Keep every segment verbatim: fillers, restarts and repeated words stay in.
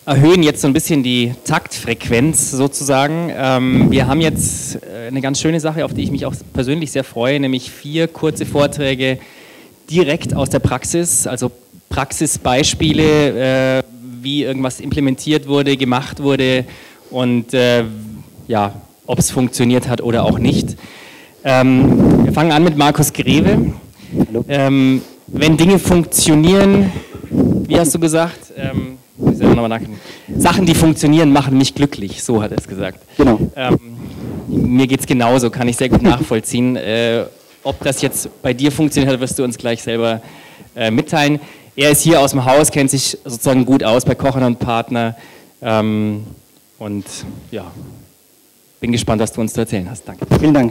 erhöhen jetzt so ein bisschen die Taktfrequenz sozusagen. Ähm, wir haben jetzt eine ganz schöne Sache, auf die ich mich auch persönlich sehr freue, nämlich vier kurze Vorträge direkt aus der Praxis, also Praxisbeispiele, äh, wie irgendwas implementiert wurde, gemacht wurde und äh, ja, ob es funktioniert hat oder auch nicht. Ähm, wir fangen an mit Markus Greve. Hallo. Ähm, wenn Dinge funktionieren, wie hast du gesagt? Ähm, ich soll noch mal Sachen, die funktionieren, machen mich glücklich, so hat er es gesagt. Genau. Ähm, mir geht es genauso, kann ich sehr gut nachvollziehen. Äh, ob das jetzt bei dir funktioniert hat, wirst du uns gleich selber äh, mitteilen. Er ist hier aus dem Haus, kennt sich sozusagen gut aus bei Kochen und Partner. Ähm, und ja, bin gespannt, was du uns zu erzählen hast. Danke. Vielen Dank.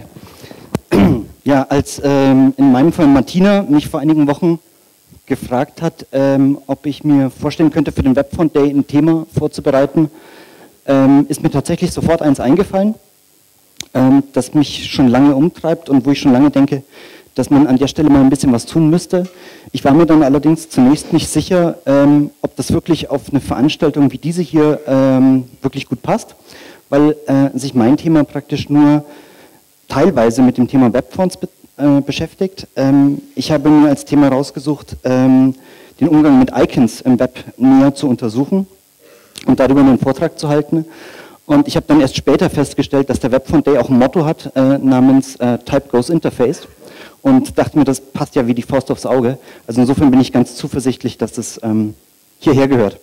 Ja, als ähm, in meinem Fall Martina mich vor einigen Wochen gefragt hat, ähm, ob ich mir vorstellen könnte, für den Webfont Day ein Thema vorzubereiten, ähm, ist mir tatsächlich sofort eins eingefallen, ähm, das mich schon lange umtreibt und wo ich schon lange denke, dass man an der Stelle mal ein bisschen was tun müsste. Ich war mir dann allerdings zunächst nicht sicher, ähm, ob das wirklich auf eine Veranstaltung wie diese hier ähm, wirklich gut passt, weil äh, sich mein Thema praktisch nur teilweise mit dem Thema Webfonts be äh, beschäftigt. Ähm, ich habe mir als Thema rausgesucht, ähm, den Umgang mit Icons im Web näher zu untersuchen und darüber einen Vortrag zu halten. Und ich habe dann erst später festgestellt, dass der Webfont Day auch ein Motto hat, äh, namens äh, Type Goes Interface. Und dachte mir, das passt ja wie die Faust aufs Auge. Also insofern bin ich ganz zuversichtlich, dass das ähm, hierher gehört.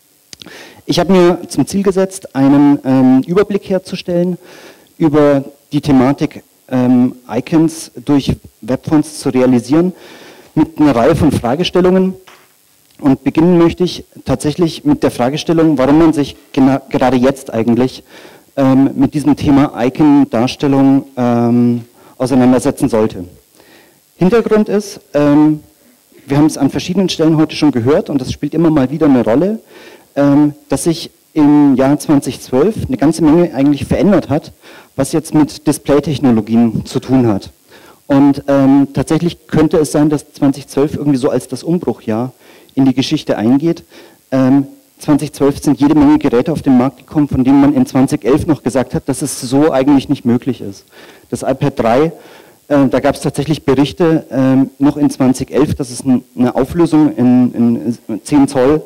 Ich habe mir zum Ziel gesetzt, einen ähm, Überblick herzustellen über die Thematik ähm, Icons durch Webfonts zu realisieren, mit einer Reihe von Fragestellungen. Und beginnen möchte ich tatsächlich mit der Fragestellung, warum man sich gerade jetzt eigentlich ähm, mit diesem Thema Icon-Darstellung ähm, auseinandersetzen sollte. Hintergrund ist, ähm, wir haben es an verschiedenen Stellen heute schon gehört und das spielt immer mal wieder eine Rolle, ähm, dass sich im Jahr zweitausendzwölf eine ganze Menge eigentlich verändert hat, was jetzt mit Display-Technologien zu tun hat. Und ähm, tatsächlich könnte es sein, dass zweitausendzwölf irgendwie so als das Umbruchjahr in die Geschichte eingeht. Ähm, zweitausendzwölf sind jede Menge Geräte auf den Markt gekommen, von denen man in zweitausendelf noch gesagt hat, dass es so eigentlich nicht möglich ist. Das iPad drei, äh, da gab es tatsächlich Berichte äh, noch in zweitausendelf, dass es eine Auflösung in, in zehn Zoll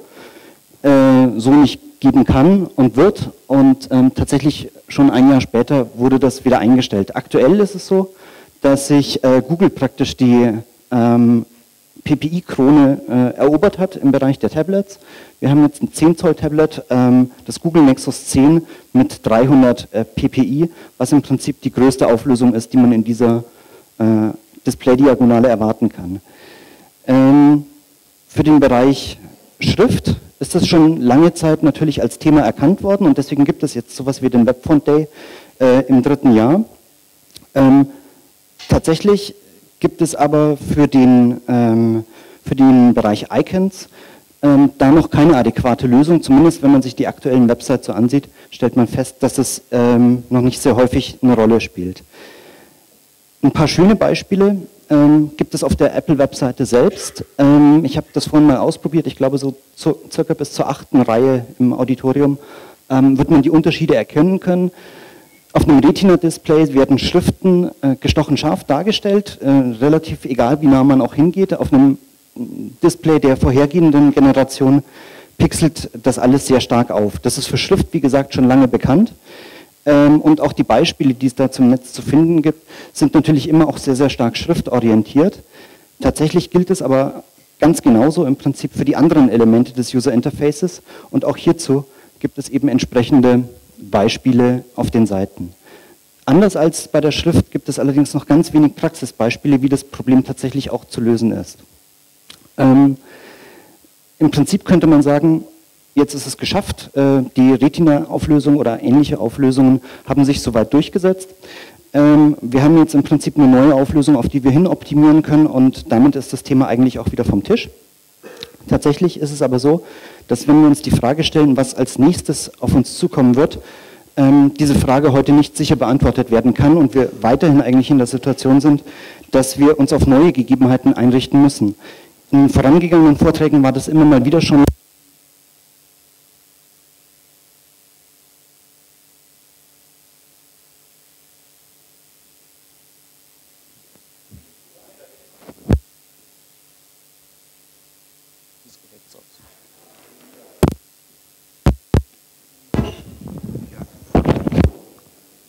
äh, so nicht geben kann und wird. Und ähm, tatsächlich schon ein Jahr später wurde das wieder eingestellt. Aktuell ist es so, dass sich äh, Google praktisch die ähm, P P I-Krone äh, erobert hat im Bereich der Tablets. Wir haben jetzt ein zehn Zoll Tablet, ähm, das Google Nexus zehn mit dreihundert äh, P P I, was im Prinzip die größte Auflösung ist, die man in dieser äh, Display-Diagonale erwarten kann. Ähm, für den Bereich Schrift ist das schon lange Zeit natürlich als Thema erkannt worden und deswegen gibt es jetzt sowas wie den Webfont Day äh, im dritten Jahr. Ähm, tatsächlich gibt es aber für den, ähm, für den Bereich Icons ähm, da noch keine adäquate Lösung. Zumindest wenn man sich die aktuellen Websites so ansieht, stellt man fest, dass es ähm, noch nicht sehr häufig eine Rolle spielt. Ein paar schöne Beispiele ähm, gibt es auf der Apple-Webseite selbst. Ähm, ich habe das vorhin mal ausprobiert, ich glaube so zu, circa bis zur achten Reihe im Auditorium ähm, wird man die Unterschiede erkennen können. Auf einem Retina-Display werden Schriften äh, gestochen scharf dargestellt, äh, relativ egal wie nah man auch hingeht. Auf einem Display der vorhergehenden Generation pixelt das alles sehr stark auf. Das ist für Schrift, wie gesagt, schon lange bekannt. Ähm, und auch die Beispiele, die es da zum Netz zu finden gibt, sind natürlich immer auch sehr, sehr stark schriftorientiert. Tatsächlich gilt es aber ganz genauso im Prinzip für die anderen Elemente des User Interfaces. Und auch hierzu gibt es eben entsprechende Beispiele auf den Seiten. Anders als bei der Schrift gibt es allerdings noch ganz wenig Praxisbeispiele, wie das Problem tatsächlich auch zu lösen ist. Ähm, Im Prinzip könnte man sagen, jetzt ist es geschafft, äh, die Retina-Auflösung oder ähnliche Auflösungen haben sich soweit durchgesetzt. Ähm, wir haben jetzt im Prinzip eine neue Auflösung, auf die wir hin optimieren können und damit ist das Thema eigentlich auch wieder vom Tisch. Tatsächlich ist es aber so, dass wenn wir uns die Frage stellen, was als nächstes auf uns zukommen wird, ähm, diese Frage heute nicht sicher beantwortet werden kann und wir weiterhin eigentlich in der Situation sind, dass wir uns auf neue Gegebenheiten einrichten müssen. In vorangegangenen Vorträgen war das immer mal wieder schon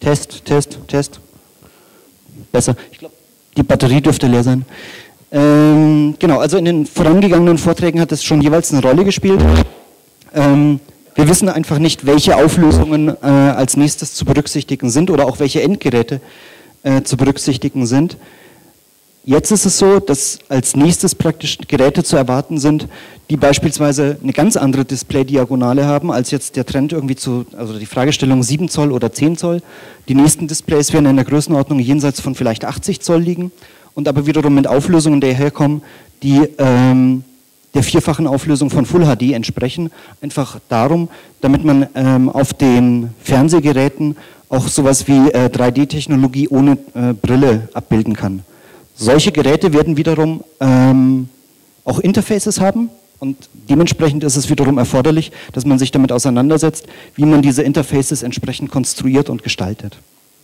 Test, Test, Test. Besser. Ich glaube, die Batterie dürfte leer sein. Ähm, genau, also in den vorangegangenen Vorträgen hat es schon jeweils eine Rolle gespielt. Ähm, wir wissen einfach nicht, welche Auflösungen äh, als nächstes zu berücksichtigen sind oder auch welche Endgeräte äh, zu berücksichtigen sind. Jetzt ist es so, dass als nächstes praktisch Geräte zu erwarten sind, die beispielsweise eine ganz andere Display-Diagonale haben, als jetzt der Trend irgendwie zu, also die Fragestellung sieben Zoll oder zehn Zoll. Die nächsten Displays werden in der Größenordnung jenseits von vielleicht achtzig Zoll liegen und aber wiederum mit Auflösungen daherkommen, die ähm, der vierfachen Auflösung von Full H D entsprechen. Einfach darum, damit man ähm, auf den Fernsehgeräten auch sowas wie äh, drei D-Technologie ohne äh, Brille abbilden kann. Solche Geräte werden wiederum ähm, auch Interfaces haben und dementsprechend ist es wiederum erforderlich, dass man sich damit auseinandersetzt, wie man diese Interfaces entsprechend konstruiert und gestaltet.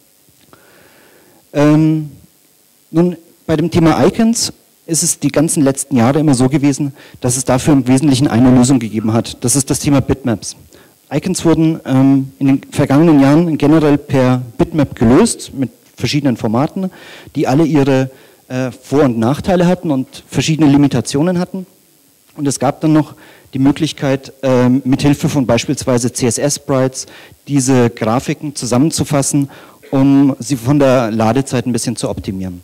Ähm, nun, bei dem Thema Icons ist es die ganzen letzten Jahre immer so gewesen, dass es dafür im Wesentlichen eine Lösung gegeben hat. Das ist das Thema Bitmaps. Icons wurden ähm, in den vergangenen Jahren generell per Bitmap gelöst, mit verschiedenen Formaten, die alle ihre Vor- und Nachteile hatten und verschiedene Limitationen hatten. Und es gab dann noch die Möglichkeit, ähm, mithilfe von beispielsweise C S S-Sprites diese Grafiken zusammenzufassen, um sie von der Ladezeit ein bisschen zu optimieren.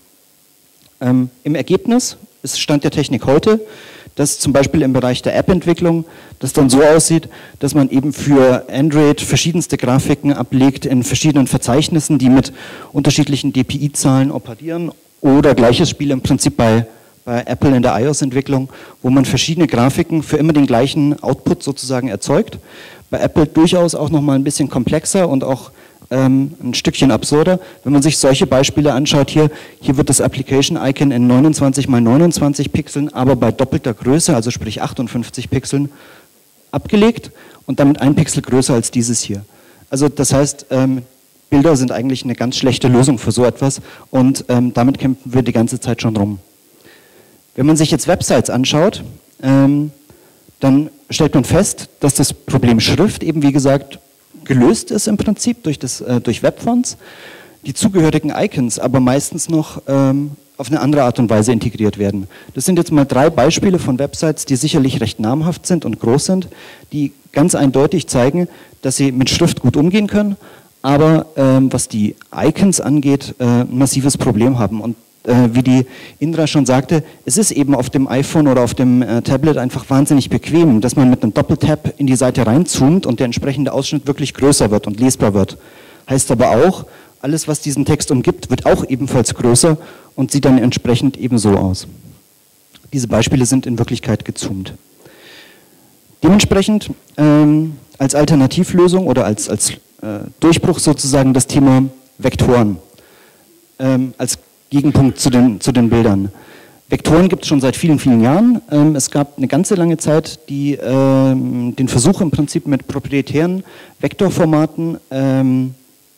Ähm, Im Ergebnis ist Stand der Technik heute, dass zum Beispiel im Bereich der App-Entwicklung das dann so aussieht, dass man eben für Android verschiedenste Grafiken ablegt in verschiedenen Verzeichnissen, die mit unterschiedlichen D P I-Zahlen operieren. Oder gleiches Spiel im Prinzip bei, bei Apple in der iOS-Entwicklung, wo man verschiedene Grafiken für immer den gleichen Output sozusagen erzeugt. Bei Apple durchaus auch nochmal ein bisschen komplexer und auch ähm, ein Stückchen absurder. Wenn man sich solche Beispiele anschaut, hier, hier wird das Application-Icon in neunundzwanzig mal neunundzwanzig Pixeln, aber bei doppelter Größe, also sprich achtundfünfzig Pixeln, abgelegt und damit ein Pixel größer als dieses hier. Also das heißt, ähm, Bilder sind eigentlich eine ganz schlechte Lösung für so etwas und ähm, damit kämpfen wir die ganze Zeit schon rum. Wenn man sich jetzt Websites anschaut, ähm, dann stellt man fest, dass das Problem Schrift eben wie gesagt gelöst ist im Prinzip durch, das, äh, durch Webfonts, die zugehörigen Icons aber meistens noch ähm, auf eine andere Art und Weise integriert werden. Das sind jetzt mal drei Beispiele von Websites, die sicherlich recht namhaft sind und groß sind, die ganz eindeutig zeigen, dass sie mit Schrift gut umgehen können, aber ähm, was die Icons angeht, äh, ein massives Problem haben. Und äh, wie die Indra schon sagte, es ist eben auf dem iPhone oder auf dem äh, Tablet einfach wahnsinnig bequem, dass man mit einem Doppeltap in die Seite reinzoomt und der entsprechende Ausschnitt wirklich größer wird und lesbar wird. Heißt aber auch, alles was diesen Text umgibt, wird auch ebenfalls größer und sieht dann entsprechend ebenso aus. Diese Beispiele sind in Wirklichkeit gezoomt. Dementsprechend ähm, als Alternativlösung oder als, als Durchbruch sozusagen das Thema Vektoren ähm, als Gegenpunkt zu den, zu den Bildern. Vektoren gibt es schon seit vielen, vielen Jahren. Ähm, es gab eine ganze lange Zeit die, ähm, den Versuch im Prinzip mit proprietären Vektorformaten ähm,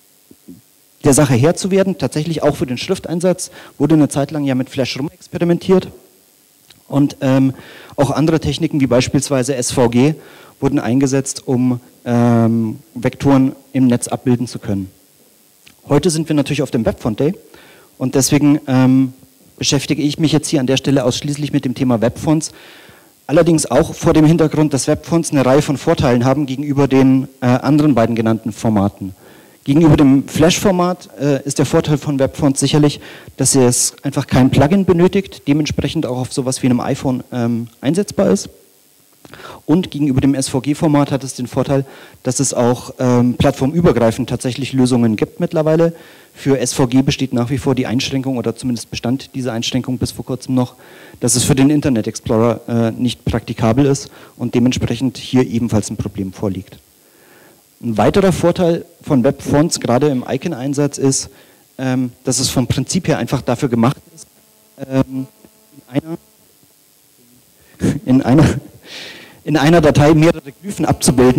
der Sache Herr zu werden. Tatsächlich auch für den Schrifteinsatz wurde eine Zeit lang ja mit Flash rumexperimentiert. Und ähm, auch andere Techniken wie beispielsweise S V G wurden eingesetzt, um ähm, Vektoren im Netz abbilden zu können. Heute sind wir natürlich auf dem Webfont Day und deswegen ähm, beschäftige ich mich jetzt hier an der Stelle ausschließlich mit dem Thema Webfonts. Allerdings auch vor dem Hintergrund, dass Webfonts eine Reihe von Vorteilen haben gegenüber den äh, anderen beiden genannten Formaten. Gegenüber dem Flash-Format äh, ist der Vorteil von Webfonts sicherlich, dass es einfach kein Plugin benötigt, dementsprechend auch auf sowas wie einem iPhone ähm, einsetzbar ist. Und gegenüber dem S V G-Format hat es den Vorteil, dass es auch ähm, plattformübergreifend tatsächlich Lösungen gibt mittlerweile. Für S V G besteht nach wie vor die Einschränkung, oder zumindest bestand diese Einschränkung bis vor kurzem noch, dass es für den Internet Explorer äh, nicht praktikabel ist und dementsprechend hier ebenfalls ein Problem vorliegt. Ein weiterer Vorteil von Webfonts, gerade im Icon-Einsatz, ist, ähm, dass es vom Prinzip her einfach dafür gemacht ist, ähm, in einer, in einer in einer Datei mehrere Glyphen abzubilden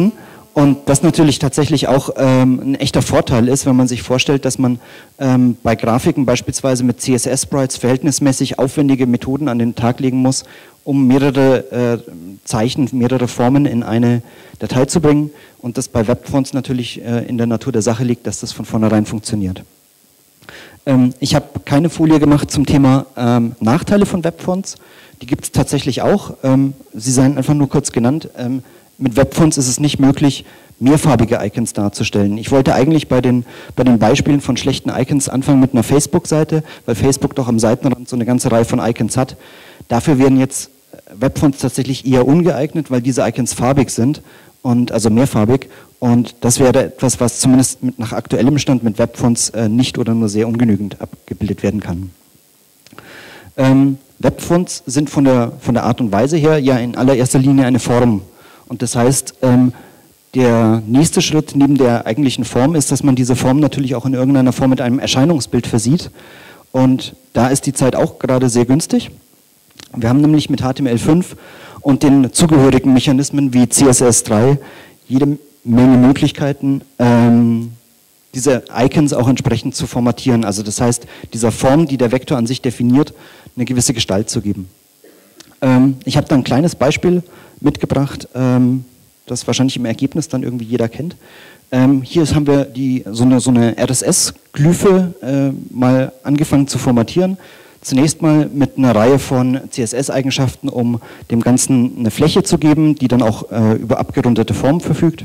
Und das natürlich tatsächlich auch ähm, ein echter Vorteil ist, wenn man sich vorstellt, dass man ähm, bei Grafiken beispielsweise mit C S S-Sprites verhältnismäßig aufwendige Methoden an den Tag legen muss, um mehrere äh, Zeichen, mehrere Formen in eine Datei zu bringen. Und das bei Webfonts natürlich äh, in der Natur der Sache liegt, dass das von vornherein funktioniert. Ähm, ich habe keine Folie gemacht zum Thema ähm, Nachteile von Webfonts. Die gibt es tatsächlich auch. Ähm, sie seien einfach nur kurz genannt. Ähm, Mit Webfonts ist es nicht möglich, mehrfarbige Icons darzustellen. Ich wollte eigentlich bei den, bei den Beispielen von schlechten Icons anfangen mit einer Facebook-Seite, weil Facebook doch am Seitenrand so eine ganze Reihe von Icons hat. Dafür werden jetzt Webfonts tatsächlich eher ungeeignet, weil diese Icons farbig sind, und also mehrfarbig. Und das wäre etwas, was zumindest mit, nach aktuellem Stand mit Webfonts äh, nicht oder nur sehr ungenügend abgebildet werden kann. Ähm, Webfonts sind von der, von der Art und Weise her ja in allererster Linie eine Form. Und das heißt, ähm, der nächste Schritt neben der eigentlichen Form ist, dass man diese Form natürlich auch in irgendeiner Form mit einem Erscheinungsbild versieht. Und da ist die Zeit auch gerade sehr günstig. Wir haben nämlich mit H T M L fünf und den zugehörigen Mechanismen wie C S S drei jede Menge Möglichkeiten, ähm, diese Icons auch entsprechend zu formatieren. Also das heißt, dieser Form, die der Vektor an sich definiert, eine gewisse Gestalt zu geben. Ähm, ich habe da ein kleines Beispiel mitgebracht, ähm, das wahrscheinlich im Ergebnis dann irgendwie jeder kennt. Ähm, hier haben wir die, so eine, so eine R S S-Glyphe äh, mal angefangen zu formatieren. Zunächst mal mit einer Reihe von C S S-Eigenschaften, um dem Ganzen eine Fläche zu geben, die dann auch äh, über abgerundete Formen verfügt.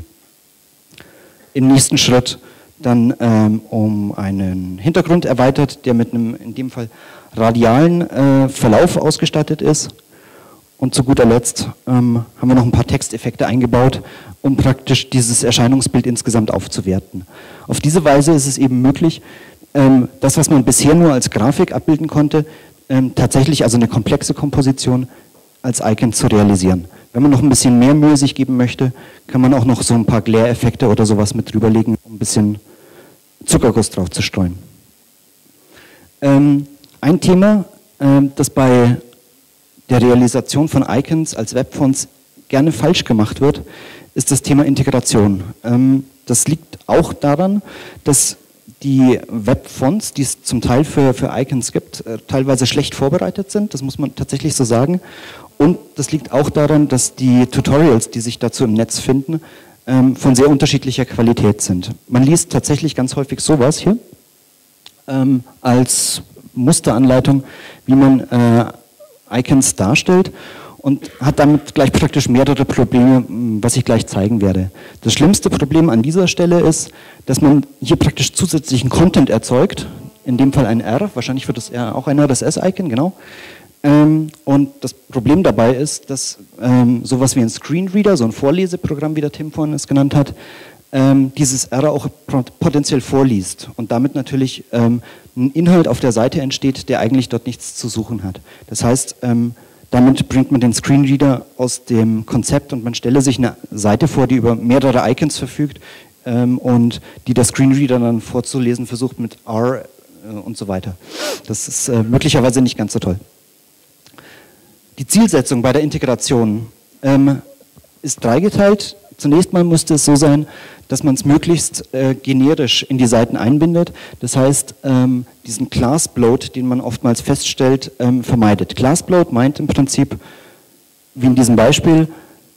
Im nächsten Schritt dann ähm, um einen Hintergrund erweitert, der mit einem, in dem Fall, radialen äh, Verlauf ausgestattet ist. Und zu guter Letzt ähm, haben wir noch ein paar Texteffekte eingebaut, um praktisch dieses Erscheinungsbild insgesamt aufzuwerten. Auf diese Weise ist es eben möglich, ähm, das, was man bisher nur als Grafik abbilden konnte, ähm, tatsächlich also eine komplexe Komposition als Icon zu realisieren. Wenn man noch ein bisschen mehr Mühe sich geben möchte, kann man auch noch so ein paar Glare-Effekte oder sowas mit drüberlegen, um ein bisschen Zuckerguss drauf zu streuen. Ähm, ein Thema, ähm, das bei der Realisation von Icons als Webfonts gerne falsch gemacht wird, ist das Thema Integration. Ähm, das liegt auch daran, dass die Webfonts, die es zum Teil für, für Icons gibt, äh, teilweise schlecht vorbereitet sind, das muss man tatsächlich so sagen. Und das liegt auch daran, dass die Tutorials, die sich dazu im Netz finden, ähm, von sehr unterschiedlicher Qualität sind. Man liest tatsächlich ganz häufig sowas hier ähm, als Musteranleitung, wie man äh, Icons darstellt, und hat damit gleich praktisch mehrere Probleme, was ich gleich zeigen werde. Das schlimmste Problem an dieser Stelle ist, dass man hier praktisch zusätzlichen Content erzeugt, in dem Fall ein R, wahrscheinlich wird das R auch ein R S S-Icon, genau. Ähm, und das Problem dabei ist, dass ähm, sowas wie ein Screenreader, so ein Vorleseprogramm, wie der Tim vorhin es genannt hat, ähm, dieses R auch potenziell vorliest und damit natürlich ähm, ein Inhalt auf der Seite entsteht, der eigentlich dort nichts zu suchen hat. Das heißt, ähm, damit bringt man den Screenreader aus dem Konzept und man stelle sich eine Seite vor, die über mehrere Icons verfügt ähm, und die der Screenreader dann vorzulesen versucht mit R äh, und so weiter. Das ist äh, möglicherweise nicht ganz so toll. Die Zielsetzung bei der Integration ähm, ist dreigeteilt. Zunächst mal müsste es so sein, dass man es möglichst äh, generisch in die Seiten einbindet. Das heißt, ähm, diesen Class Bloat, den man oftmals feststellt, ähm, vermeidet. Class Bloat meint im Prinzip, wie in diesem Beispiel,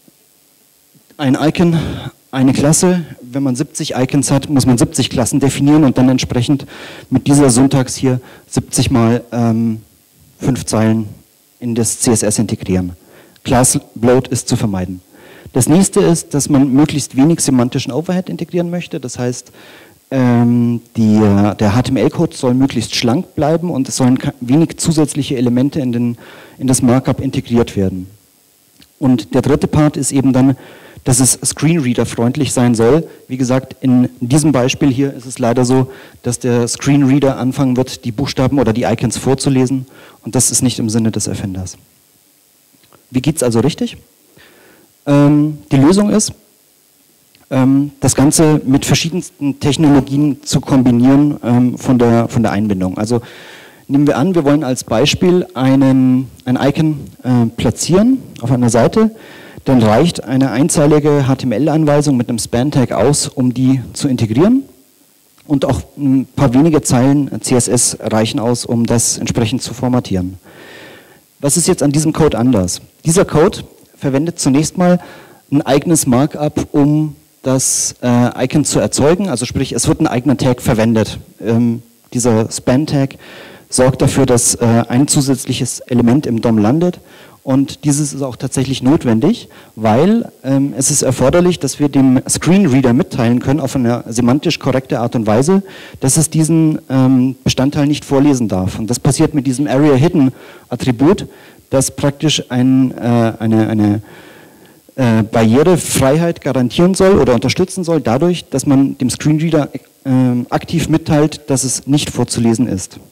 ein Icon, eine Klasse. Wenn man siebzig Icons hat, muss man siebzig Klassen definieren und dann entsprechend mit dieser Syntax hier siebzig mal ähm, fünf Zeilen in das C S S integrieren. Class Bloat ist zu vermeiden. Das nächste ist, dass man möglichst wenig semantischen Overhead integrieren möchte. Das heißt, ähm, die, der H T M L-Code soll möglichst schlank bleiben und es sollen wenig zusätzliche Elemente in, den, in das Markup integriert werden. Und der dritte Part ist eben dann, dass es Screenreader-freundlich sein soll. Wie gesagt, in diesem Beispiel hier ist es leider so, dass der Screenreader anfangen wird, die Buchstaben oder die Icons vorzulesen, und das ist nicht im Sinne des Erfinders. Wie geht es also richtig? Ähm, die Lösung ist, ähm, das Ganze mit verschiedensten Technologien zu kombinieren ähm, von, der, von der Einbindung. Also nehmen wir an, wir wollen als Beispiel einen, ein Icon äh, platzieren auf einer Seite. dann reicht eine einzeilige H T M L-Anweisung mit einem Span-Tag aus, um die zu integrieren. Und auch ein paar wenige Zeilen C S S reichen aus, um das entsprechend zu formatieren. Was ist jetzt an diesem Code anders? Dieser Code verwendet zunächst mal ein eigenes Markup, um das äh, Icon zu erzeugen. Also sprich, es wird ein eigener Tag verwendet. Ähm, dieser Span-Tag sorgt dafür, dass äh, ein zusätzliches Element im D O M landet. Und dieses ist auch tatsächlich notwendig, weil ähm, es ist erforderlich, dass wir dem Screenreader mitteilen können, auf eine semantisch korrekte Art und Weise, dass es diesen ähm, Bestandteil nicht vorlesen darf. Und das passiert mit diesem Area-Hidden-Attribut, das praktisch ein, äh, eine, eine äh, Barrierefreiheit garantieren soll oder unterstützen soll, dadurch, dass man dem Screenreader äh, aktiv mitteilt, dass es nicht vorzulesen ist.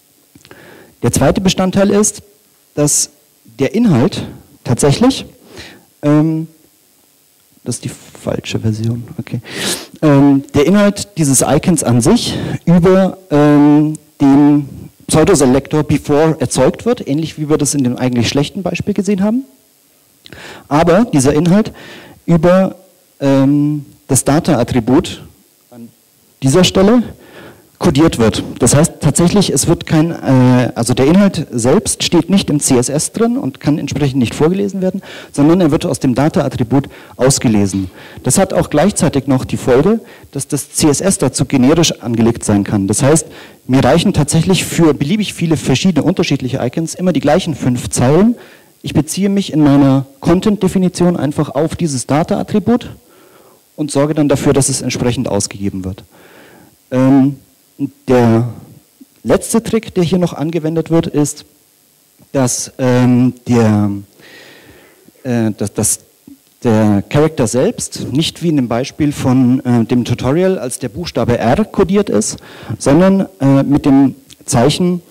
Der zweite Bestandteil ist, dass der Inhalt tatsächlich, ähm, das ist die falsche Version, okay, ähm, der Inhalt dieses Icons an sich über ähm, den Pseudoselektor before erzeugt wird, ähnlich wie wir das in dem eigentlich schlechten Beispiel gesehen haben, aber dieser Inhalt über ähm, das Data-Attribut an dieser Stelle kodiert wird. Das heißt tatsächlich, es wird kein, äh, also der Inhalt selbst steht nicht im C S S drin und kann entsprechend nicht vorgelesen werden, sondern er wird aus dem Data-Attribut ausgelesen. Das hat auch gleichzeitig noch die Folge, dass das C S S dazu generisch angelegt sein kann. Das heißt, mir reichen tatsächlich für beliebig viele verschiedene unterschiedliche Icons immer die gleichen fünf Zeilen. Ich beziehe mich in meiner Content-Definition einfach auf dieses Data-Attribut und sorge dann dafür, dass es entsprechend ausgegeben wird. Ähm, Der letzte Trick, der hier noch angewendet wird, ist, dass, ähm, der, äh, dass, dass der Charakter selbst nicht wie in dem Beispiel von äh, dem Tutorial als der Buchstabe R kodiert ist, sondern äh, mit dem Zeichen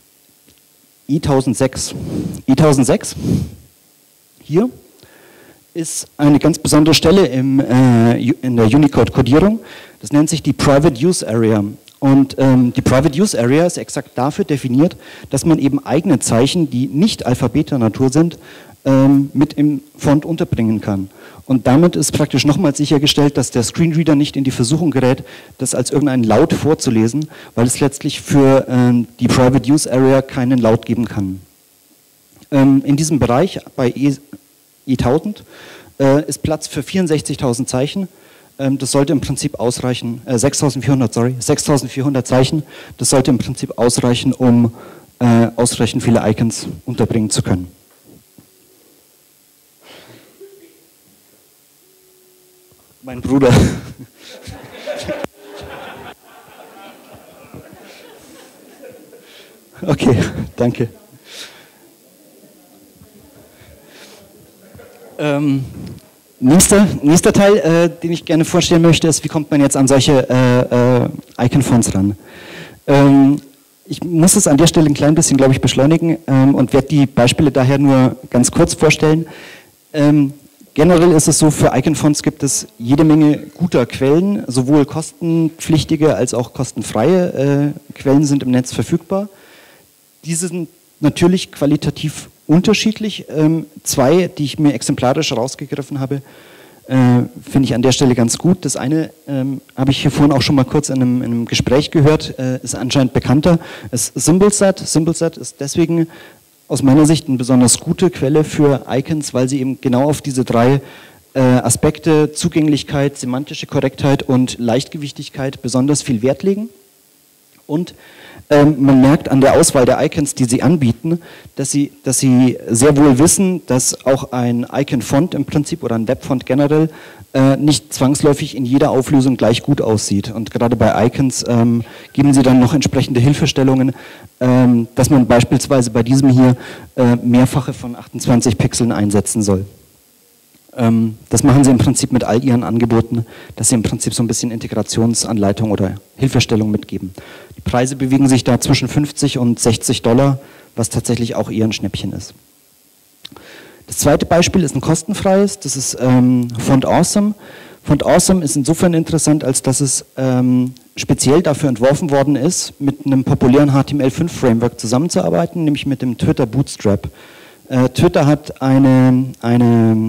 I tausendsechs. I tausendsechs hier ist eine ganz besondere Stelle im, äh, in der Unicode-Kodierung. Das nennt sich die Private Use Area. Und ähm, die Private Use Area ist exakt dafür definiert, dass man eben eigene Zeichen, die nicht alphabeter Natur sind, ähm, mit im Font unterbringen kann. Und damit ist praktisch nochmals sichergestellt, dass der Screenreader nicht in die Versuchung gerät, das als irgendeinen Laut vorzulesen, weil es letztlich für ähm, die Private Use Area keinen Laut geben kann. Ähm, in diesem Bereich bei I tausend äh, ist Platz für vierundsechzigtausend Zeichen. Das sollte im Prinzip ausreichen, äh, sechstausendvierhundert, sorry, sechstausendvierhundert Zeichen, das sollte im Prinzip ausreichen, um äh, ausreichend viele Icons unterbringen zu können. Mein Bruder. Okay, danke. Ähm, Nächster, nächster Teil, äh, den ich gerne vorstellen möchte, ist, wie kommt man jetzt an solche äh, äh, Icon-Fonts ran. Ähm, ich muss es an der Stelle ein klein bisschen, glaube ich, beschleunigen ähm, und werde die Beispiele daher nur ganz kurz vorstellen. Ähm, generell ist es so, für Icon-Fonts gibt es jede Menge guter Quellen, sowohl kostenpflichtige als auch kostenfreie äh, Quellen sind im Netz verfügbar. Diese sind natürlich qualitativ unterschiedlich. Ähm, zwei, die ich mir exemplarisch rausgegriffen habe, äh, finde ich an der Stelle ganz gut. Das eine ähm, habe ich hier vorhin auch schon mal kurz in einem, in einem Gespräch gehört, äh, ist anscheinend bekannter. Es ist Symbolsat. Symbolsat ist deswegen aus meiner Sicht eine besonders gute Quelle für Icons, weil sie eben genau auf diese drei äh, Aspekte, Zugänglichkeit, semantische Korrektheit und Leichtgewichtigkeit besonders viel Wert legen. Und ähm, man merkt an der Auswahl der Icons, die sie anbieten, dass sie, dass sie sehr wohl wissen, dass auch ein Icon-Font im Prinzip oder ein Webfont generell äh, nicht zwangsläufig in jeder Auflösung gleich gut aussieht. Und gerade bei Icons ähm, geben sie dann noch entsprechende Hilfestellungen, ähm, dass man beispielsweise bei diesem hier äh, mehrfache von achtundzwanzig Pixeln einsetzen soll. Das machen sie im Prinzip mit all ihren Angeboten, dass sie im Prinzip so ein bisschen Integrationsanleitung oder Hilfestellung mitgeben. Die Preise bewegen sich da zwischen fünfzig und sechzig Dollar, was tatsächlich auch eher ein Schnäppchen ist. Das zweite Beispiel ist ein kostenfreies, das ist ähm, Font Awesome. Font Awesome ist insofern interessant, als dass es ähm, speziell dafür entworfen worden ist, mit einem populären H T M L fünf Framework zusammenzuarbeiten, nämlich mit dem Twitter Bootstrap. Twitter hat eine, eine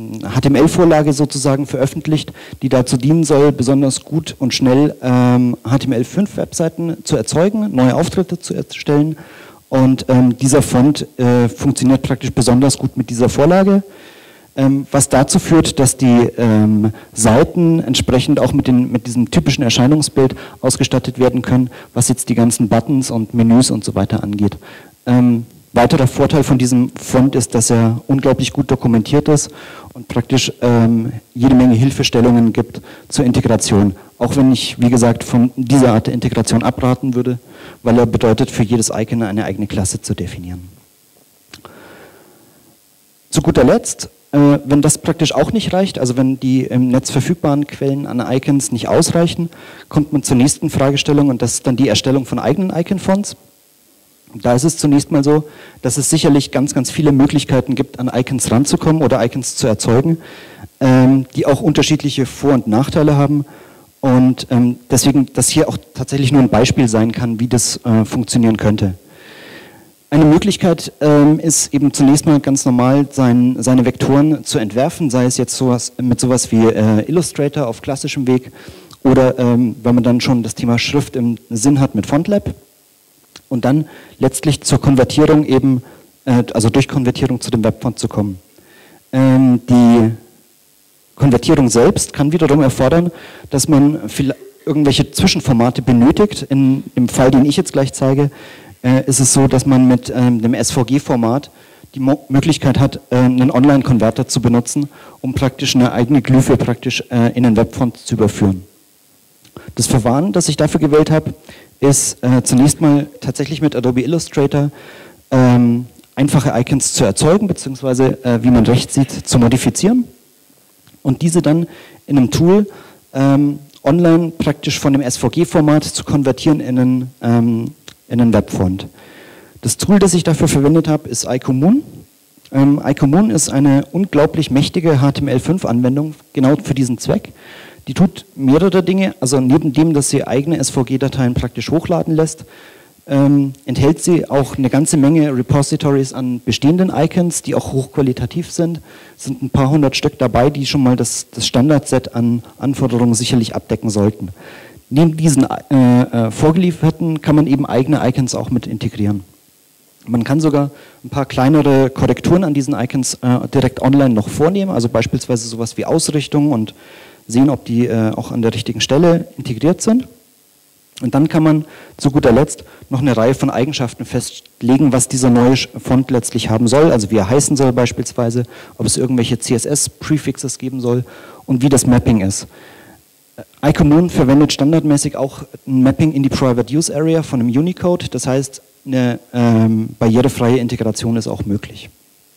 H T M L-Vorlage sozusagen veröffentlicht, die dazu dienen soll, besonders gut und schnell ähm, H T M L fünf Webseiten zu erzeugen, neue Auftritte zu erstellen. Und ähm, dieser Font äh, funktioniert praktisch besonders gut mit dieser Vorlage, ähm, was dazu führt, dass die ähm, Seiten entsprechend auch mit, den, mit diesem typischen Erscheinungsbild ausgestattet werden können, was jetzt die ganzen Buttons und Menüs und so weiter angeht. Ähm, weiterer Vorteil von diesem Font ist, dass er unglaublich gut dokumentiert ist und praktisch ähm, jede Menge Hilfestellungen gibt zur Integration. Auch wenn ich, wie gesagt, von dieser Art der Integration abraten würde, weil er bedeutet, für jedes Icon eine eigene Klasse zu definieren. Zu guter Letzt, äh, wenn das praktisch auch nicht reicht, also wenn die im Netz verfügbaren Quellen an Icons nicht ausreichen, kommt man zur nächsten Fragestellung und das ist dann die Erstellung von eigenen Icon-Fonts. Da ist es zunächst mal so, dass es sicherlich ganz, ganz viele Möglichkeiten gibt, an Icons ranzukommen oder Icons zu erzeugen, ähm, die auch unterschiedliche Vor- und Nachteile haben. Und ähm, deswegen, dass hier auch tatsächlich nur ein Beispiel sein kann, wie das äh, funktionieren könnte. Eine Möglichkeit ähm, ist eben zunächst mal ganz normal sein, seine Vektoren zu entwerfen, sei es jetzt sowas, mit sowas wie äh, Illustrator auf klassischem Weg oder ähm, wenn man dann schon das Thema Schrift im Sinn hat mit FontLab. Und dann letztlich zur Konvertierung eben, äh, also durch Konvertierung zu dem Webfont zu kommen. Ähm, die Konvertierung selbst kann wiederum erfordern, dass man viel, irgendwelche Zwischenformate benötigt. In dem Fall, den ich jetzt gleich zeige, äh, ist es so, dass man mit ähm, dem S V G-Format die Mo Möglichkeit hat, äh, einen Online-Konverter zu benutzen, um praktisch eine eigene Glyphe praktisch äh, in einen Webfont zu überführen. Das Verfahren, das ich dafür gewählt habe, ist äh, zunächst mal tatsächlich mit Adobe Illustrator ähm, einfache Icons zu erzeugen, beziehungsweise, äh, wie man rechts sieht, zu modifizieren und diese dann in einem Tool ähm, online praktisch von dem S V G-Format zu konvertieren in einen, ähm, in einen Webfont. Das Tool, das ich dafür verwendet habe, ist iCommune. Ähm, iCommune ist eine unglaublich mächtige H T M L fünf Anwendung, genau für diesen Zweck. Die tut mehrere Dinge, also neben dem, dass sie eigene S V G-Dateien praktisch hochladen lässt, ähm, enthält sie auch eine ganze Menge Repositories an bestehenden Icons, die auch hochqualitativ sind. Es sind ein paar hundert Stück dabei, die schon mal das, das Standardset an Anforderungen sicherlich abdecken sollten. Neben diesen äh, äh, vorgelieferten kann man eben eigene Icons auch mit integrieren. Man kann sogar ein paar kleinere Korrekturen an diesen Icons äh, direkt online noch vornehmen, also beispielsweise sowas wie Ausrichtung und sehen, ob die äh, auch an der richtigen Stelle integriert sind. Und dann kann man zu guter Letzt noch eine Reihe von Eigenschaften festlegen, was dieser neue Font letztlich haben soll, also wie er heißen soll beispielsweise, ob es irgendwelche C S S-Prefixes geben soll und wie das Mapping ist. iCommune verwendet standardmäßig auch ein Mapping in die Private Use Area von einem Unicode, das heißt, eine ähm, barrierefreie Integration ist auch möglich.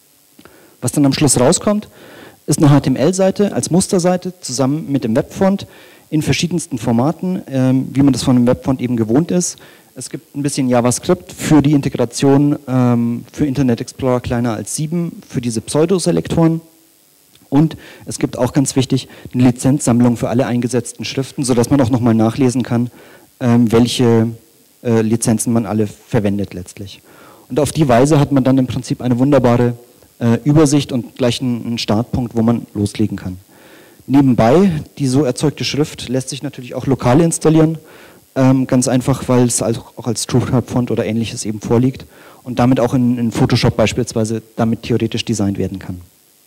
Was dann am Schluss rauskommt, ist eine H T M L-Seite als Musterseite zusammen mit dem Webfont in verschiedensten Formaten, ähm, wie man das von einem Webfont eben gewohnt ist. Es gibt ein bisschen JavaScript für die Integration ähm, für Internet Explorer kleiner als sieben, für diese Pseudoselektoren. Und es gibt auch ganz wichtig eine Lizenzsammlung für alle eingesetzten Schriften, sodass man auch nochmal nachlesen kann, ähm, welche äh, Lizenzen man alle verwendet letztlich. Und auf die Weise hat man dann im Prinzip eine wunderbare Übersicht und gleich einen Startpunkt, wo man loslegen kann. Nebenbei, die so erzeugte Schrift lässt sich natürlich auch lokal installieren, ähm, ganz einfach, weil es auch als TrueType-Font oder ähnliches eben vorliegt und damit auch in, in Photoshop beispielsweise damit theoretisch designt werden kann.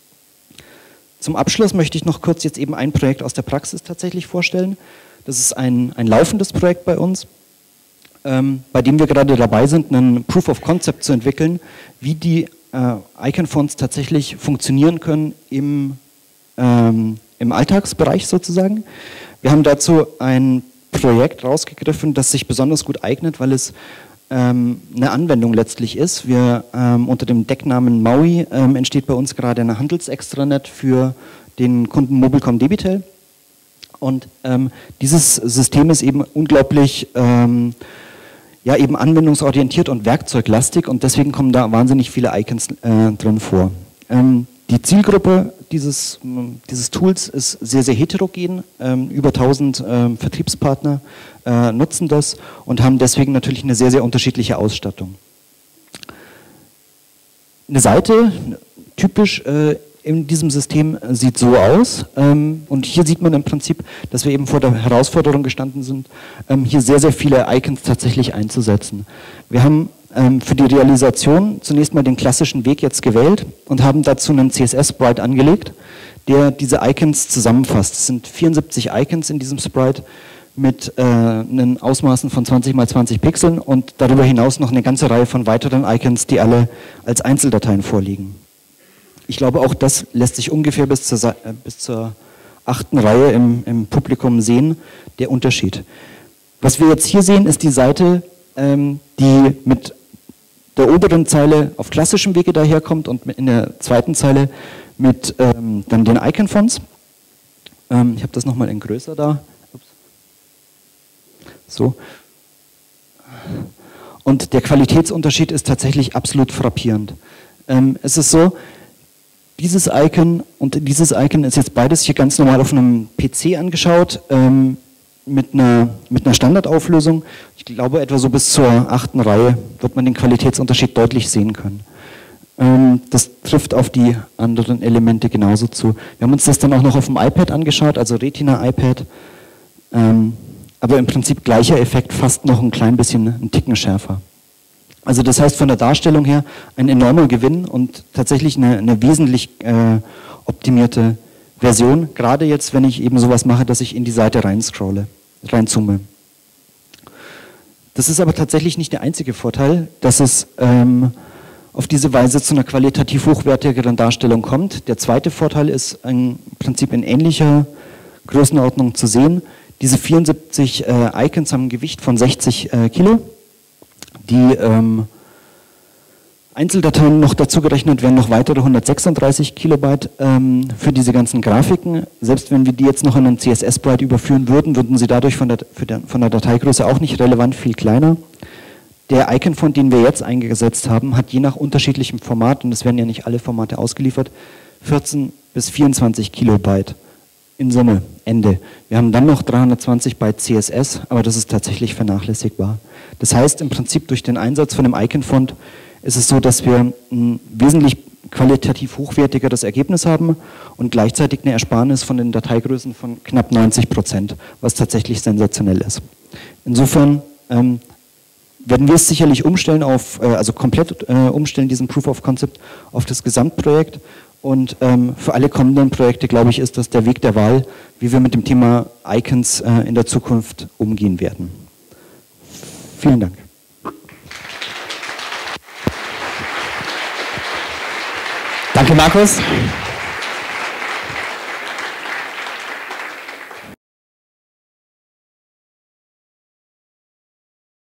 Zum Abschluss möchte ich noch kurz jetzt eben ein Projekt aus der Praxis tatsächlich vorstellen. Das ist ein, ein laufendes Projekt bei uns, ähm, bei dem wir gerade dabei sind, einen Proof of Concept zu entwickeln, wie die Äh, Icon-Fonts tatsächlich funktionieren können im, ähm, im Alltagsbereich sozusagen. Wir haben dazu ein Projekt rausgegriffen, das sich besonders gut eignet, weil es ähm, eine Anwendung letztlich ist. Wir ähm, unter dem Decknamen Maui ähm, entsteht bei uns gerade eine Handelsextranet für den Kunden Mobilcom Debitel. Und ähm, dieses System ist eben unglaublich ähm, ja eben anwendungsorientiert und werkzeuglastig und deswegen kommen da wahnsinnig viele Icons äh, drin vor. Ähm, die Zielgruppe dieses, dieses Tools ist sehr, sehr heterogen. Ähm, über tausend ähm, Vertriebspartner äh, nutzen das und haben deswegen natürlich eine sehr, sehr unterschiedliche Ausstattung. Eine Seite, typisch äh, in diesem System sieht so aus. Ähm, und hier sieht man im Prinzip, dass wir eben vor der Herausforderung gestanden sind, ähm, hier sehr, sehr viele Icons tatsächlich einzusetzen. Wir haben ähm, für die Realisation zunächst mal den klassischen Weg jetzt gewählt und haben dazu einen C S S-Sprite angelegt, der diese Icons zusammenfasst. Es sind vierundsiebzig Icons in diesem Sprite mit äh, einen Ausmaßen von zwanzig mal zwanzig Pixeln und darüber hinaus noch eine ganze Reihe von weiteren Icons, die alle als Einzeldateien vorliegen. Ich glaube, auch das lässt sich ungefähr bis zur, äh, bis zur achten Reihe im, im Publikum sehen, der Unterschied. Was wir jetzt hier sehen, ist die Seite, ähm, die mit der oberen Zeile auf klassischem Wege daherkommt und in der zweiten Zeile mit ähm, dann den Icon-Fonts. Ähm, ich habe das nochmal in größer da. Ups. So. Und der Qualitätsunterschied ist tatsächlich absolut frappierend. Ähm, es ist so, dieses Icon und dieses Icon ist jetzt beides hier ganz normal auf einem P C angeschaut, ähm, mit einer, mit einer Standardauflösung. Ich glaube, etwa so bis zur achten Reihe wird man den Qualitätsunterschied deutlich sehen können. Ähm, das trifft auf die anderen Elemente genauso zu. Wir haben uns das dann auch noch auf dem iPad angeschaut, also Retina-iPad. Ähm, aber im Prinzip gleicher Effekt, fast noch ein klein bisschen, ein Ticken schärfer. Also das heißt von der Darstellung her ein enormer Gewinn und tatsächlich eine, eine wesentlich äh, optimierte Version, gerade jetzt, wenn ich eben sowas mache, dass ich in die Seite reinscrolle, reinzoome. Das ist aber tatsächlich nicht der einzige Vorteil, dass es ähm, auf diese Weise zu einer qualitativ hochwertigeren Darstellung kommt. Der zweite Vorteil ist im Prinzip in ähnlicher Größenordnung zu sehen. Diese vierundsiebzig äh, Icons haben ein Gewicht von sechzig äh, Kilo. Die ähm, Einzeldateien noch dazu gerechnet werden noch weitere hundertsechsunddreißig Kilobyte ähm, für diese ganzen Grafiken. Selbst wenn wir die jetzt noch in einen C S S-Sprite überführen würden, würden sie dadurch von der, für der, von der Dateigröße auch nicht relevant viel kleiner. Der Icon-Font, den wir jetzt eingesetzt haben, hat je nach unterschiedlichem Format, und es werden ja nicht alle Formate ausgeliefert, vierzehn bis vierundzwanzig Kilobyte in Summe, Ende. Wir haben dann noch dreihundertzwanzig Byte C S S, aber das ist tatsächlich vernachlässigbar. Das heißt, im Prinzip durch den Einsatz von dem Icon-Font ist es so, dass wir ein wesentlich qualitativ hochwertigeres Ergebnis haben und gleichzeitig eine Ersparnis von den Dateigrößen von knapp neunzig Prozent, was tatsächlich sensationell ist. Insofern ähm, werden wir es sicherlich umstellen auf, äh, also komplett äh, umstellen, diesen Proof of Concept auf das Gesamtprojekt. Und ähm, für alle kommenden Projekte, glaube ich, ist das der Weg der Wahl, wie wir mit dem Thema Icons äh, in der Zukunft umgehen werden. Vielen Dank. Danke, Markus.